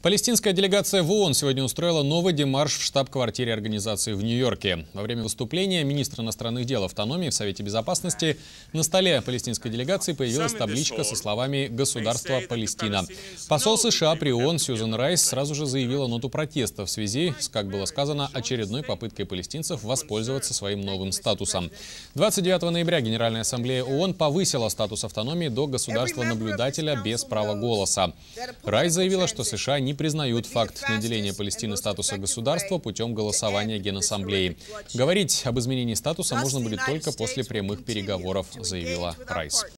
Палестинская делегация в ООН сегодня устроила новый демарш в штаб-квартире организации в Нью-Йорке. Во время выступления министра иностранных дел автономии в Совете Безопасности на столе палестинской делегации появилась табличка со словами «Государство Палестина». Посол США при ООН Сьюзан Райс сразу же заявила ноту протеста в связи с, как было сказано, очередной попыткой палестинцев воспользоваться своим новым статусом. 29 ноября Генеральная ассамблея ООН повысила статус автономии до государства-наблюдателя без права голоса. Райс заявила, что США не признают факт наделения Палестины статуса государства путем голосования Генассамблеи. Говорить об изменении статуса можно будет только после прямых переговоров, заявила Райс.